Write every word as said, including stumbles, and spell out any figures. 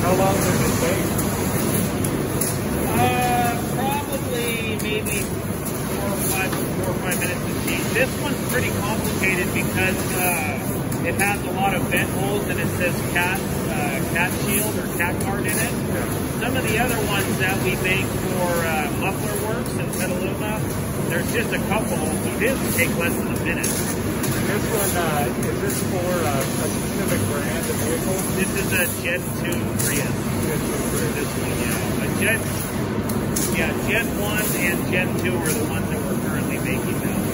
How long does it take? Uh, probably maybe four or five, four or five minutes to change. This one's pretty complicated because uh, it has a lot of vent holes and it says cat, uh, cat shield or cat guard in it. Yeah. Some of the other ones that we make for uh, muffler works in Petaluma, there's just a couple, so this will take less than a minute. And this one, uh, is this for uh, a specific brand of vehicle? This is a Gen two Prius. For this one, yeah. A Gen, yeah, Gen one and Gen two are the ones that we're currently making now.